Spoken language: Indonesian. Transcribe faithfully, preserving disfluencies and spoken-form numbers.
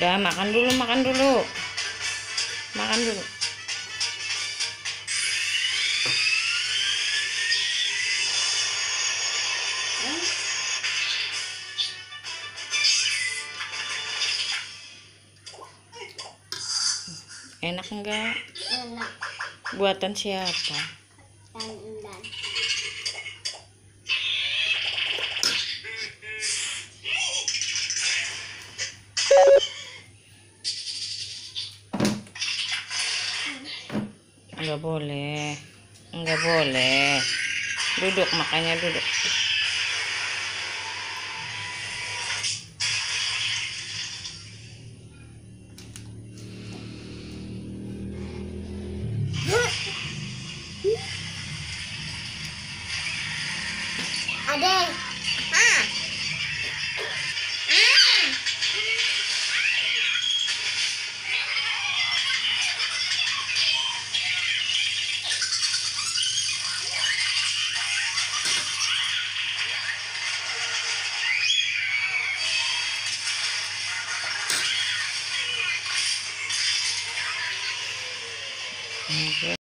Udah, makan dulu, makan dulu. Makan dulu. Enak enggak? Enak. Buatan siapa? Dan dan. Enggak boleh. Enggak boleh. Duduk, makanya duduk. Ade. Ah. Enggak.